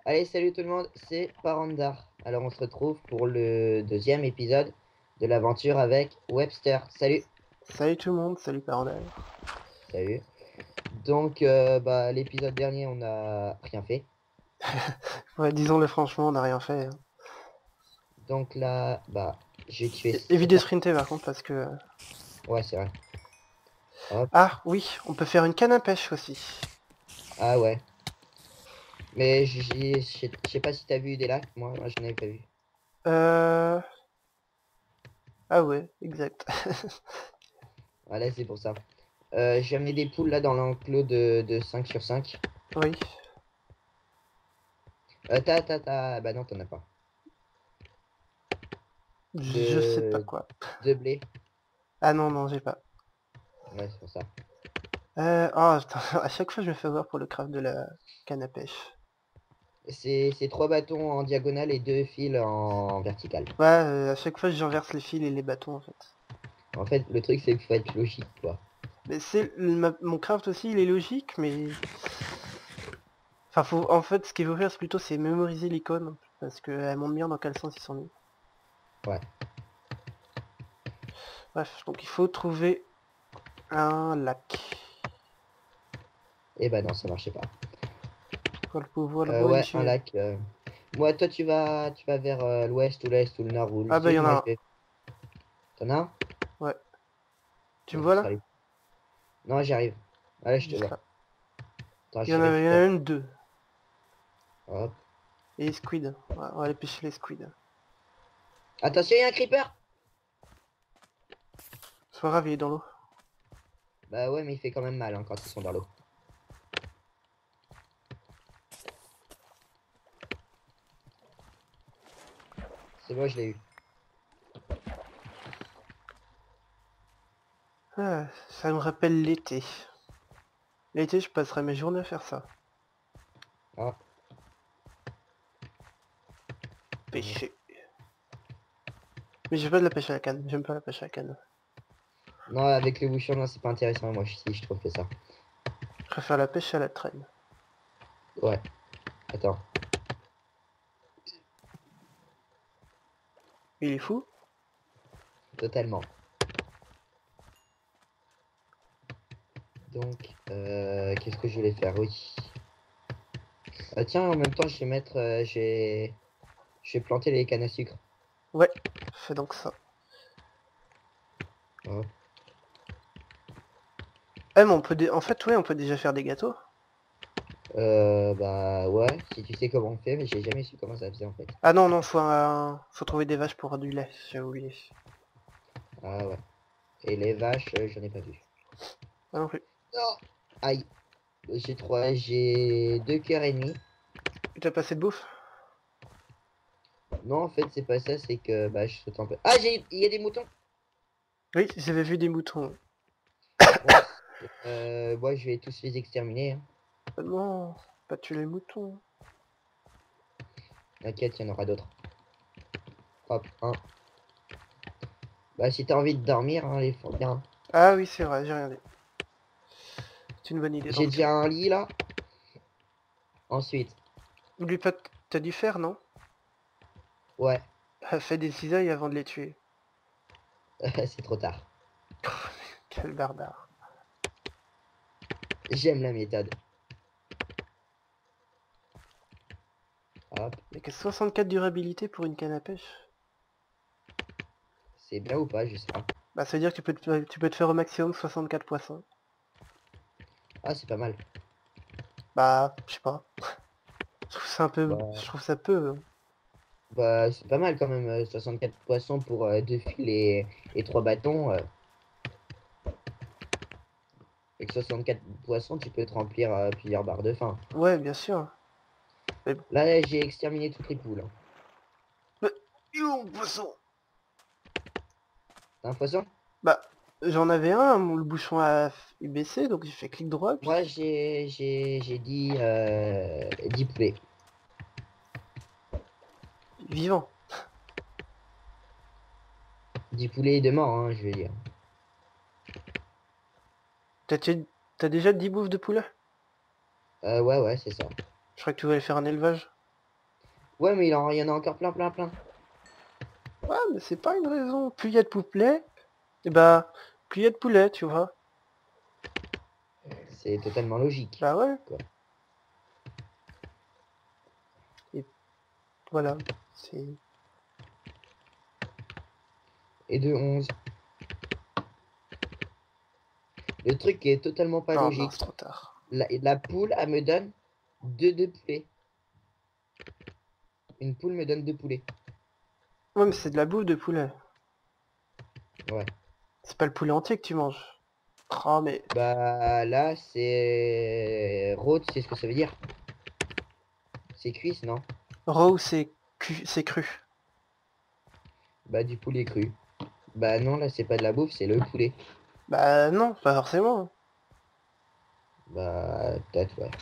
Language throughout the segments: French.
Allez, salut tout le monde, c'est Parandar. Alors on se retrouve pour le deuxième épisode de l'aventure avec Webster. Salut. Salut tout le monde, salut Parandal. Salut. Donc l'épisode dernier on a rien fait. Ouais, disons-le franchement, on n'a rien fait, hein. Donc là, j'ai tué Évite cette de arme. sprinter par contre parce que... Ouais, c'est vrai. Hop. Ah oui, on peut faire une canne à pêche aussi. Ah ouais. Mais je sais pas si t'as vu des lacs, moi j'en avais pas vu. Euh... Ah ouais, exact. Voilà, c'est pour ça. J'ai amené des poules là dans l'enclos de 5 sur 5. Oui. Bah non, t'en as pas. Je sais pas De, quoi. de blé. Ah non, non, j'ai pas. Ouais, c'est pour ça. Oh, putain, à chaque fois je me fais avoir pour le craft de la canne à pêche. C'est 3 bâtons en diagonale et 2 fils en vertical. Ouais, à chaque fois je renverse les fils et les bâtons en fait. En fait, le truc, c'est qu'il faut être logique, quoi. Mais mon craft aussi, il est logique, mais... Enfin, en fait, ce qu'il faut faire, c'est plutôt c'est mémoriser l'icône, parce qu'elle montre bien dans quel sens ils sont mis. Ouais. Bref, donc il faut trouver un lac. Et bah non, ça marchait pas. Voilà, Ouais, un monsieur. lac. Moi, toi, tu vas vers l'ouest ou l'est ou le nord ou le Ah bah il y sud. en a Moi, je un. vais... T'en as un? Ouais. Tu me Bon, vois ce sera là? lui. Non, j'arrive. Allez, je te Juste vois. là. Attends, Il y je en avait récupère. une, deux. Hop. Et les squids. Ouais, on va aller pêcher les squids. Attention, il y a un creeper! Sois grave, il est dans l'eau. Bah ouais, mais il fait quand même mal hein, quand ils sont dans l'eau. C'est bon, je l'ai eu. Ah, ça me rappelle l'été. L'été, je passerai mes journées à faire ça. Ah. Pêcher. Mais j'ai pas de la pêche à la canne. J'aime pas la pêche à la canne. Non, avec les bouchons, non, c'est pas intéressant. Moi, si, je trouve que ça. Je préfère la pêche à la traîne. Ouais. Attends. Il est fou? Totalement. Donc, qu'est-ce que je voulais faire? Oui. Tiens, en même temps, je vais mettre... je vais planter les cannes à sucre. Ouais, fais donc ça. Hop. Eh, mais en fait, ouais, on peut déjà faire des gâteaux. Bah ouais, si tu sais comment on fait, mais j'ai jamais su comment ça faisait en fait. Ah non, non, faut trouver des vaches pour du lait, j'ai oublié. Ah ouais. Et les vaches, j'en ai pas vu. Ah non plus. Non. Aïe. J'ai 2 cœurs et demi. Tu t'as passé de bouffe? Non, en fait, c'est pas ça, c'est que bah je saute un peu. Ah, il y a des moutons. Oui, j'avais vu des moutons. Ouais. Moi, je vais tous les exterminer, hein. Ah non, pas tuer les moutons. T'inquiète, il y en aura d'autres. Hop, un. Bah si t'as envie de dormir, hein, les faut bien. Ah oui, c'est vrai, j'ai rien dit. C'est une bonne idée dans J'ai ce cas. déjà un lit là. Ensuite, N'oublie pas, t'as dû faire, non? ouais, Fais des cisailles avant de les tuer. c'est trop tard. Quel barbare. J'aime la méthode. Hop, Mais que 64 durabilité pour une canne à pêche? c'est bien ou pas, je sais pas. Bah ça veut dire que tu peux te faire au maximum 64 poissons. Ah, c'est pas mal. Bah, je sais pas. Je trouve ça un peu... Bah, Je trouve ça peu, hein. c'est pas mal quand même. 64 poissons pour 2 fils et 3 bâtons. Avec 64 poissons, tu peux te remplir plusieurs barres de faim. Ouais, bien sûr. Mais... Là, j'ai exterminé toutes les poules, hein. Mais... Il est où mon poisson? T'as un poisson? Bah, j'en avais un, le bouchon a baissé, donc j'ai fait clic droit, puis... Moi, j'ai dit poulets. Vivant. 10 poulets de mort, hein, je veux dire. T'as t'as déjà 10 bouffes de poulet? Ouais, ouais, c'est ça. Je crois que tu voulais faire un élevage. Ouais, mais il y en a encore plein, plein, plein. Ouais, mais c'est pas une raison. Plus il y a de poulets, et bah, plus il y a de poulets, tu vois. C'est totalement logique. Bah ouais. Quoi. Et voilà. C'est... Et de 11. Le truc qui est totalement pas Oh mince, logique. trop tard. La poule, elle me donne deux poulets. Une poule me donne 2 poulets. Ouais, mais c'est de la bouffe de poulet. Ouais. C'est pas le poulet entier que tu manges. Oh, mais... Bah là, c'est... Rôde, c'est ce que ça veut dire. C'est cuisse, non? Raw, c'est cru. Bah du poulet cru. Bah non, là, c'est pas de la bouffe, c'est le poulet. Bah non, pas forcément. Bah peut-être, ouais.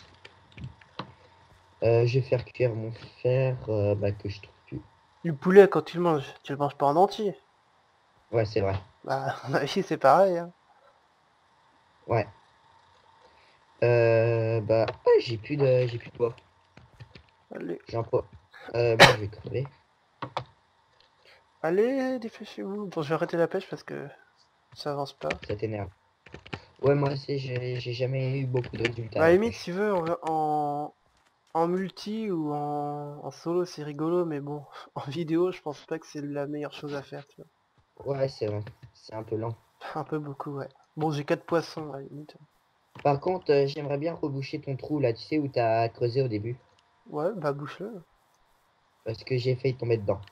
Je vais faire cuire mon fer, bah que je trouve plus. Du poulet, quand tu le manges pas en entier. Ouais, c'est vrai. Bah, à mon avis, c'est pareil, hein. Ouais. Bah... j'ai plus de bois. Allez, J'en pas. Moi, je vais crever. allez, dépêchez-vous. Bon, je vais arrêter la pêche parce que ça avance pas. Ça t'énerve. Ouais, moi aussi, j'ai jamais eu beaucoup de résultats Bah, à à la la limite, si pêche. tu veux, en multi ou en solo, c'est rigolo, mais bon, en vidéo, je pense pas que c'est la meilleure chose à faire, tu Ouais, c'est vrai. C'est un peu lent. vois. Un peu beaucoup, ouais. Bon, j'ai 4 poissons, à la limite. Par contre, j'aimerais bien reboucher ton trou là, tu sais, où t'as creusé au début. Ouais, bah bouche-le. Parce que j'ai failli tomber dedans.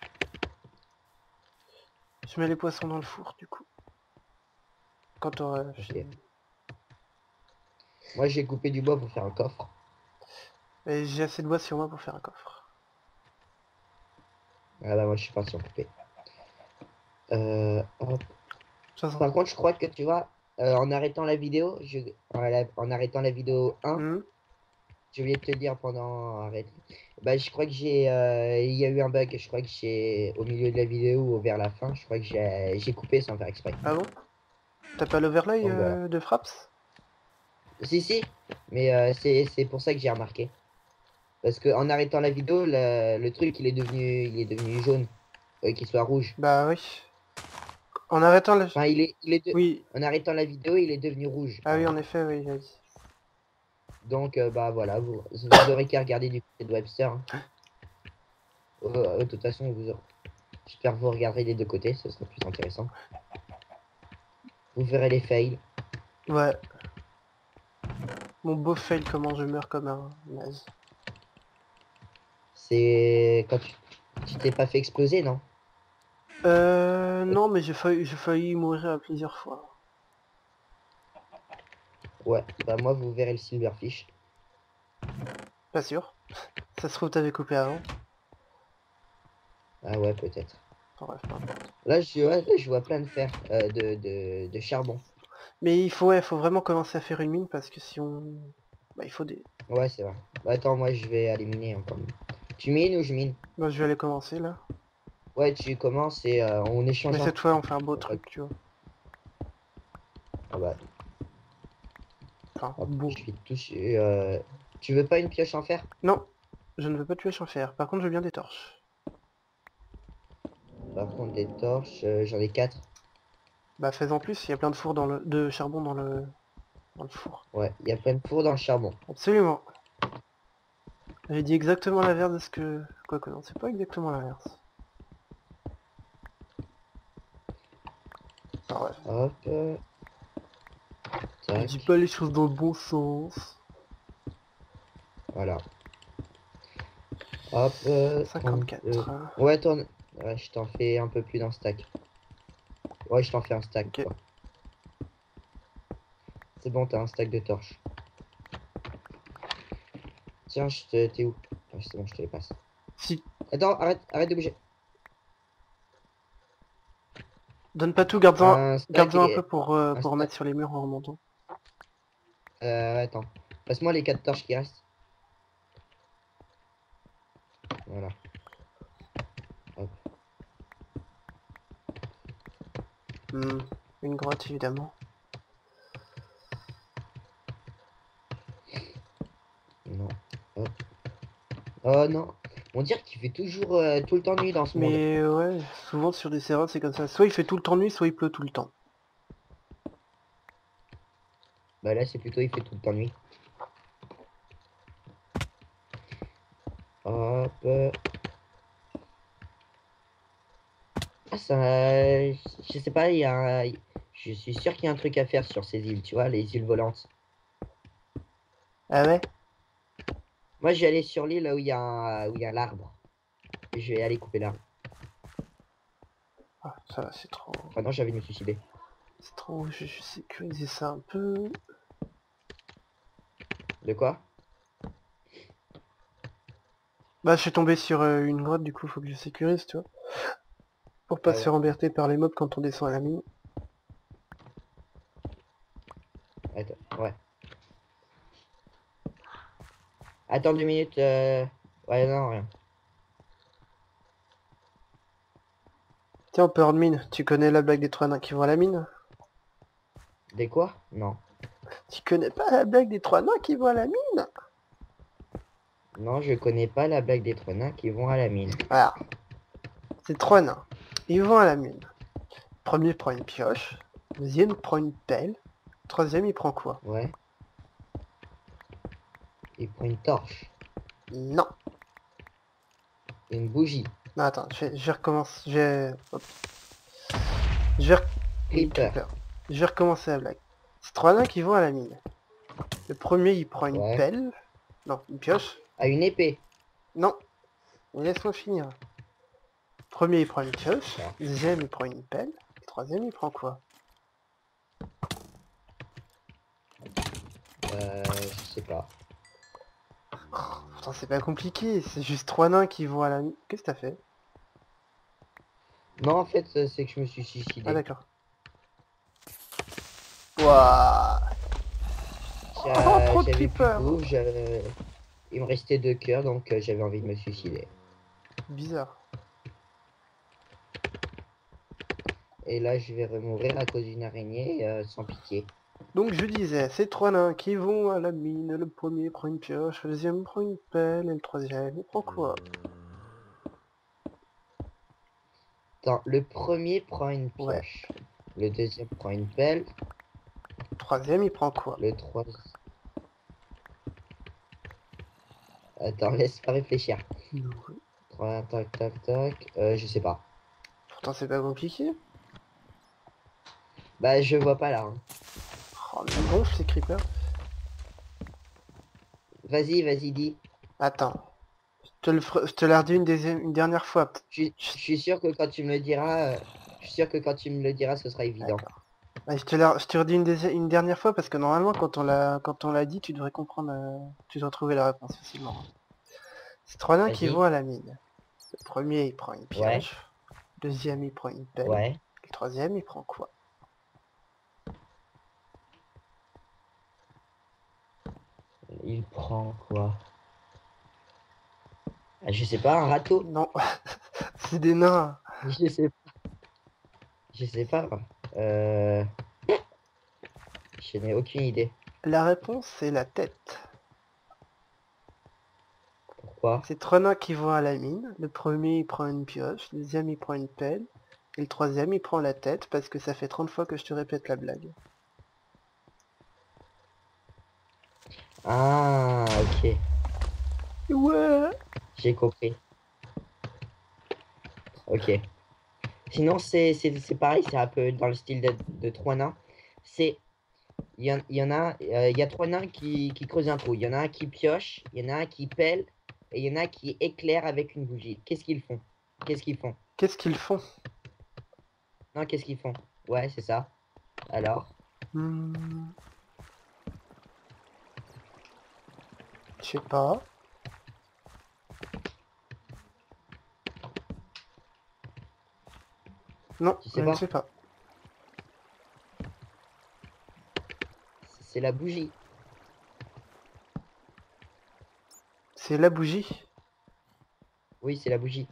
Je mets les poissons dans le four, du coup. Quand t'auras Ok. fini. Moi, j'ai coupé du bois pour faire un coffre. Et j'ai assez de bois sur moi pour faire un coffre. Ah bah, moi, je suis parti en couper. Hop. De toute façon. Par contre, je crois que tu vois, en arrêtant la vidéo, en arrêtant la vidéo 1, Hmm. j'ai oublié de te dire pendant arrête. Bah, je crois que il y a eu un bug. Je crois que j'ai, au milieu de la vidéo ou vers la fin, je crois que j'ai coupé sans faire exprès. Ah bon? T'as pas l'overlay Donc voilà. de Fraps? Si, si, mais c'est pour ça que j'ai remarqué. Parce que en arrêtant la vidéo, le truc il est devenu jaune, qu'il soit rouge. Bah oui. En arrêtant la... Enfin, Oui. en arrêtant la vidéo, il est devenu rouge, Ah oui, pardon. en effet, oui, oui. Donc bah voilà, vous aurez qu'à regarder du côté de Webster. Hein. De toute façon, j'espère que vous regarderez les deux côtés, ce sera plus intéressant. Vous verrez les fails. Ouais. Mon beau fail, comment je meurs comme un naze. C'est quand tu t'es pas fait exploser, non? Non, mais j'ai failli mourir à plusieurs fois. Ouais, bah moi vous verrez le silverfish. Pas sûr. Ça se trouve, t'avais coupé avant. Ah ouais, peut-être. Enfin, bref, peu importe. Là, je vois plein de fer, de charbon. Mais il faut vraiment commencer à faire une mine parce que si on... Bah, il faut des... Ouais, c'est vrai. Bah attends, moi je vais aller miner encore. Tu mines ou je mine? Bah, je vais aller commencer, là. Ouais, tu commences et on échange Mais en... cette fois, on fait un beau Hop, truc, tu vois. ah bah, Enfin, hop, beau. je vais te toucher. Tu veux pas une pioche en fer? Non, je ne veux pas tuer sans fer. Par contre, je veux bien des torches. Par contre, des torches, j'en ai 4. Bah, fais en plus, il y a plein de fours de charbon dans le four. Ouais, il y a plein de fours dans le charbon. Absolument. J'ai dit exactement l'inverse de ce que... Quoique non, c'est pas exactement l'inverse. Enfin, bref. Hop, Je tac, dis pas les choses dans le bon sens. voilà. Hop, 54. Ouais, ouais, je t'en fais un peu plus d'un stack. Ouais, je t'en fais un stack, Ok. quoi. C'est bon, t'as un stack de torches. Tiens, t'es où? Ah, c'est bon, je te les passe. Si, Attends, arrête de bouger. donne pas tout, Un stack garde-en un peu et... Un pour stack... remettre sur les murs en remontant. Attends. Passe-moi les 4 torches qui restent. Voilà. Hop. Hmm, une grotte, évidemment. Non. Hop. Oh non. On dirait qu'il fait toujours tout le temps nuit dans ce monde. Mais ouais, souvent sur des serveurs c'est comme ça. Soit il fait tout le temps nuit, soit il pleut tout le temps. Bah là, c'est plutôt il fait tout le temps nuit. Hop. Ah, ça... Je sais pas, il y a je suis sûr qu'il y a un truc à faire sur ces îles, tu vois, les îles volantes. Ah ouais? Moi, je vais aller sur l'île là où il y a où il y a l'arbre. Et je vais aller couper l'arbre. Ah, ça va, c'est trop... Enfin non, j'avais me suicider. C'est trop... Je sécuriser ça un peu... De quoi? Bah je suis tombé sur une grotte, du coup faut que je sécurise, tu vois. Pour pas Ah se ouais. faire embêter par les mobs quand on descend à la mine. Attends, ouais. Attends 2 minutes. Ouais, non, rien. Tiens, en parlant de mine, tu connais la blague des trois nains qui vont à la mine? Des quoi? Non. Tu connais pas la blague des trois nains qui vont à la mine? Non, je connais pas la blague des nains qui vont à la mine. Voilà. C'est trois nains. Ils vont à la mine. Premier prend une pioche. Deuxième prend une pelle. Troisième il prend quoi? Ouais. Il prend une torche. Non. Une bougie. Non, attends, je recommence. Hop. Je vais... Creeper. Creeper. Je vais recommencer la blague. C'est trois nains qui vont à la mine. Le premier il prend une Ouais. pelle. Non, une pioche. À une épée. Non. Laisse-moi finir. Premier il prend une pioche. Ah. Deuxième il prend une pelle. Le troisième il prend quoi? Je sais pas. Putain, c'est pas compliqué. C'est juste trois nains qui vont à la mine. Qu'est-ce que t'as fait? Non, en fait, c'est que je me suis Ah suicidé. d'accord. Waouh. Oh, trop de J'avais plus de creepers. bouffe, il me restait 2 cœurs, donc j'avais envie de me suicider. Bizarre. Et là, je vais mourir à cause d'une araignée sans pitié. Donc je disais, ces trois nains qui vont à la mine, le premier prend une pioche, le deuxième prend une pelle, et le troisième il prend quoi? Attends, le premier prend une Ouais. pioche. Le deuxième prend une pelle. Le troisième il prend quoi? Le troisième... Attends, laisse-moi réfléchir. Tac, tac, tac. Je sais pas. Pourtant c'est pas compliqué. Bah, je vois pas là. Hein. Oh mais bon, ces creepers. Vas-y, vas-y, dis. Attends. Je te la redis une dernière fois. Je suis sûr que quand tu me le diras, je suis sûr que quand tu me le diras, ce sera évident. D'accord. Ouais, je te redis une dernière fois parce que normalement quand on l'a dit, tu devrais comprendre, tu devrais trouver la réponse facilement. C'est trois nains qui Vas-y. vont à la mine. Le premier il prend une Ouais, pioche, le deuxième il prend une pelle, ouais. le troisième il prend quoi? Il prend quoi? Ah, je sais pas, un râteau? Non, c'est des nains. Je sais pas. Je sais pas. Euh... Je n'ai aucune idée. La réponse c'est la tête. Pourquoi? C'est trois nains qui vont à la mine. Le premier il prend une pioche, le deuxième il prend une pelle, et le troisième il prend la tête parce que ça fait 30 fois que je te répète la blague. Ah, ok. Ouais. J'ai compris. Ok. Sinon, c'est pareil, c'est un peu dans le style de trois nains. C'est... il y en a, il y a trois nains qui creusent un trou. Il y en a un qui pioche, il y en a un qui pèle, et il y en a un qui éclaire avec une bougie. Qu'est-ce qu'ils font? Qu'est-ce qu'ils font? Qu'est-ce qu'ils font? Non, qu'est-ce qu'ils font? Ouais, c'est ça. Alors? Hmm, je sais pas. Non, Tu je sais ne pas? sais pas. C'est la bougie. C'est la bougie. Oui, c'est la bougie.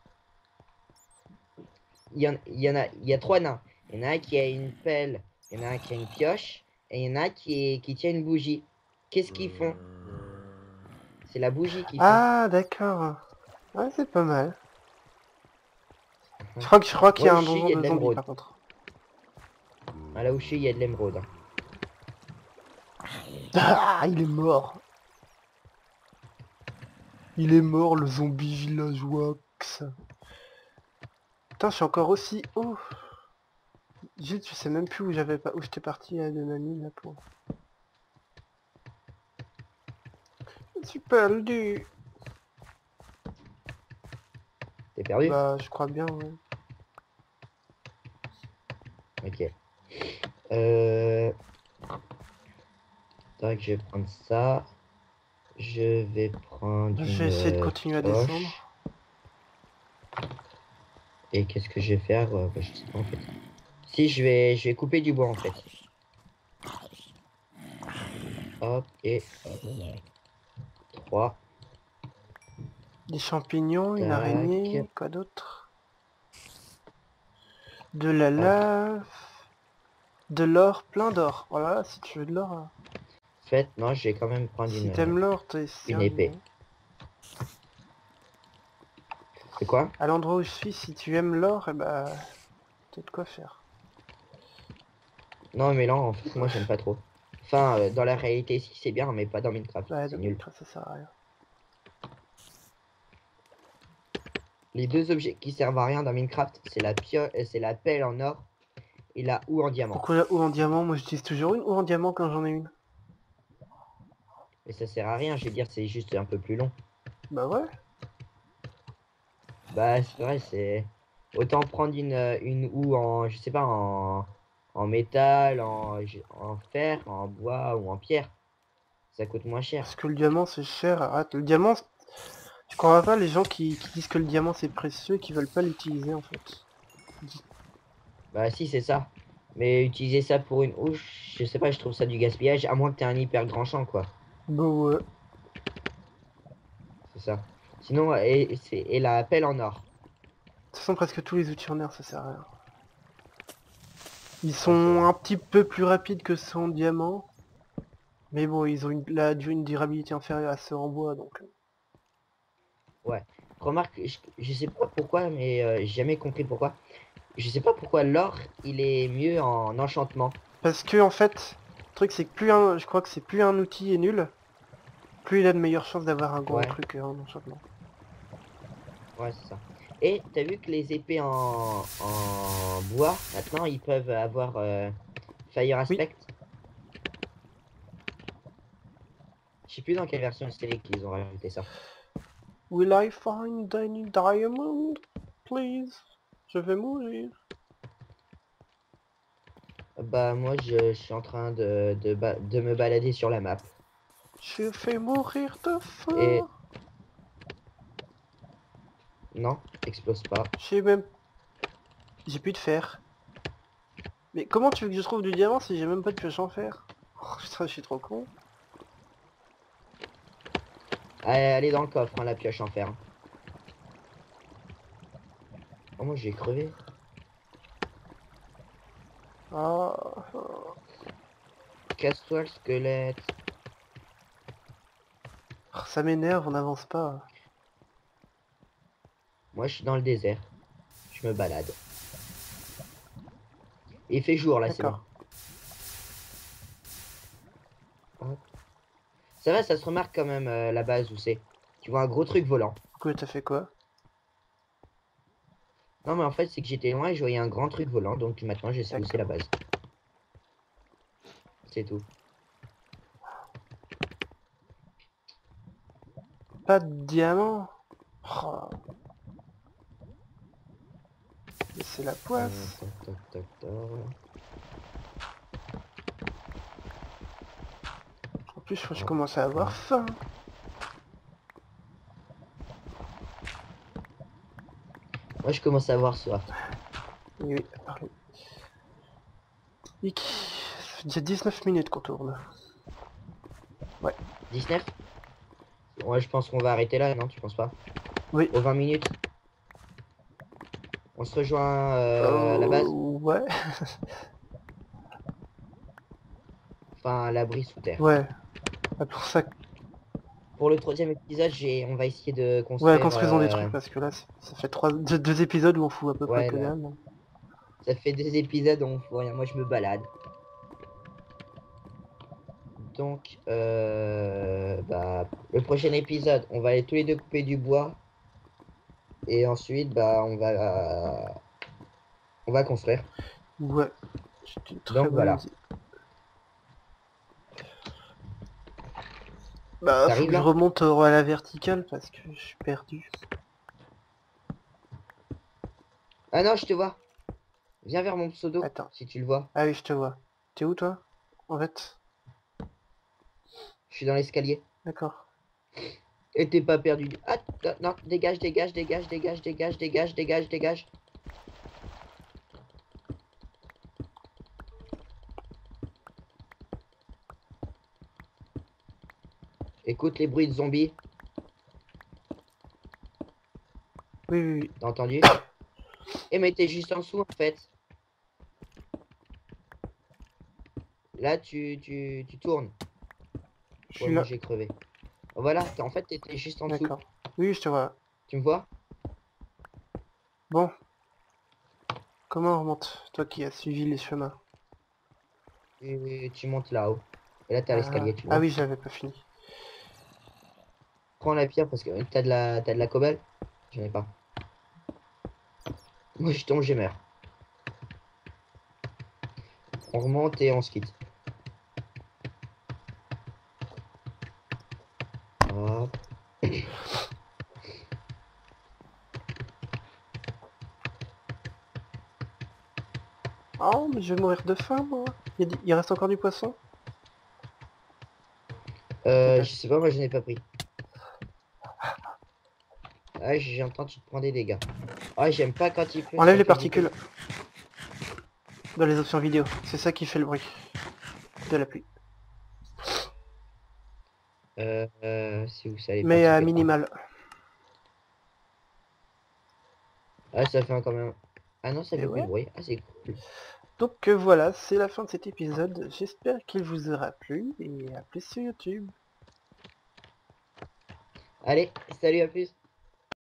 Il y a trois nains. Il y en a un qui a une pelle, il y en a un qui a une pioche, et il y en a un qui tient une bougie. Qu'est-ce qu'ils font? C'est la bougie qu'ils font. Ah, d'accord. Ouais, c'est pas mal. Mhm. Je crois qu'il y Moi a où un je suis, il donjon y a de de zombies l'émeraude. par contre. Ah, là où je suis, il y a de l'émeraude. Ah, il est mort. Il est mort, le zombie villageois. Putain, je suis encore aussi haut. Juste, je sais même plus où où j'étais parti de ma mine là pour. Je suis perdu. T'es perdu? Bah, je crois bien, ouais. Ok. Euh... Tac, je vais prendre ça. Je vais prendre Je vais une essayer de continuer à descendre. pioche. Et qu'est-ce que je vais faire? Bah, je sais pas en fait. Si, je vais couper du bois en fait. Hop, et hop. 3. Des champignons, une Tac. araignée, quoi d'autre? De la Hop. lave, de l'or, plein d'or. Voilà, si tu veux de l'or. En fait, non, je vais quand même prendre Si t'aimes l'or, t'es une épée. servi. C'est quoi? À l'endroit où je suis, si tu aimes l'or, eh bah, t'as de quoi faire. Non, mais là, en fait, moi, j'aime pas trop. Enfin, dans la réalité, si, c'est bien, mais pas dans Minecraft. Ouais, C'est donc nul. ça sert à rien. Les deux objets qui servent à rien dans Minecraft, c'est la pelle en or et la houe en diamant. Pourquoi la houe en diamant? Moi j'utilise toujours une houe en diamant quand j'en ai une. Mais ça sert à rien, je veux dire, c'est juste un peu plus long. Bah ouais. Bah, c'est vrai, c'est... Autant prendre une houe en, je sais pas, en métal, en fer, en bois ou en pierre. Ça coûte moins cher. Parce que le diamant c'est cher. Arrête, le diamant, tu crois pas les gens qui disent que le diamant c'est précieux et qui veulent pas l'utiliser en fait. Bah si, c'est ça. Mais utiliser ça pour une houe, je sais pas, je trouve ça du gaspillage, à moins que t'aies un hyper grand champ, quoi. Bah ouais. De C'est ça. Sinon, et la pelle en or. toute façon presque tous les outils en air ça sert à rien. Ils Ouais, c'est sont vrai. un petit peu plus rapides que ceux en diamant. Mais bon, ils ont une durabilité inférieure à ceux en bois donc. Ouais. Remarque, je sais pas pourquoi, mais j'ai jamais compris pourquoi. Je sais pas pourquoi l'or, il est mieux en enchantement. Parce que en fait, le truc c'est que je crois que c'est plus un outil est nul, plus il a de meilleures chances d'avoir un gros Ouais, truc en enchantement. ouais, c'est ça. Et t'as vu que les épées en bois, maintenant, ils peuvent avoir Fire Oui. Aspect. Je sais plus dans quelle version c'est qu'ils ont rajouté ça. Will I find any diamond, please? Je vais mourir. Bah moi, je suis en train de me balader sur la map. Je vais mourir de Et faim. non, explose pas. J'ai même... J'ai plus de fer. Mais comment tu veux que je trouve du diamant si j'ai même pas de pioche en fer? Oh, putain, je suis trop con. Elle est dans le coffre, hein, la pioche en fer. Oh, moi, j'ai crevé. Ah, Casse-toi le squelette. ça m'énerve, on n'avance pas. Moi, je suis dans le désert. Je me balade. Et il fait jour, là, c'est bon. D'accord. Hop. Ça va, ça se remarque quand même, la base où c'est. Tu vois un gros truc volant. Pourquoi t'as fait quoi? Non, mais en fait, c'est que j'étais loin et je voyais un grand truc volant. Donc maintenant, je sais où c'est la D'accord. base. C'est tout. Pas de diamant. Oh, mais c'est la poisse. Toc, toc, toc, toc. En plus, je Hop, commence à avoir hop. faim. Moi, je commence à avoir soif. Oui, oui, parlez. Hic. Il y a 19 minutes qu'on tourne. Ouais. 19? Ouais, je pense qu'on va arrêter là, non? Tu penses pas? Oui. Aux 20 minutes? On se rejoint à la base? Ouais. Enfin, à l'abri sous terre. Ouais. C'est pour ça Pour le troisième épisode, on va essayer de Ouais, construire... construisons des trucs parce que là, ça fait deux épisodes où on fout à peu près Ouais, que là. dalle. Ça fait 2 épisodes, on fout rien. Moi, je me balade. Donc, bah, le prochain épisode, on va aller tous les deux couper du bois. Et ensuite, bah, on va construire. Ouais, c'est une très Donc, bonne voilà. idée. Bah, faut T'arrives que je là? remonte à la verticale parce que je suis perdu. Ah non, je te vois. Viens vers mon pseudo, Attends. si tu le vois. Ah oui, je te vois. T'es où, toi? En fait? Je suis dans l'escalier. D'accord. Et t'es pas perdu. Ah, non, dégage, dégage, dégage, dégage, dégage, dégage, dégage, dégage. Écoute les bruits de zombies. Oui, oui, oui. T'as entendu? Eh, mais t'es juste en dessous, en fait. Là, tu tournes. Je Ouais, suis moi, là. j'ai crevé. Voilà, en fait, t'étais juste en dessous. D'accord. Oui, je te vois. Tu me vois? Bon. Comment on remonte? Toi qui as suivi les chemins. Tu montes là-haut. Et là, t'as Ah, l'escalier, tu ah vois. oui, j'avais pas fini. Prends la pierre parce que t'as de la cobble. J'en ai pas. Moi, je tombe, j'ai meurs. On remonte et on se quitte. Hop. Oh, mais je vais mourir de faim, moi. Il reste encore du poisson? Je sais pas, moi, je n'ai pas pris. Ah, j'entends, tu te prends des dégâts. Ah, j'aime pas quand il pleut, Enlève ça les fait du bruit. particules dans les options vidéo. C'est ça qui fait le bruit de la pluie. C'est où ça, les Mais à particules? Ah. minimal. Ah, ça fait quand même... Ah non, ça Et fait plus de ouais. bruit. Ah, c'est cool. Donc voilà, c'est la fin de cet épisode. J'espère qu'il vous aura plu et à plus sur YouTube. Allez, salut, à plus.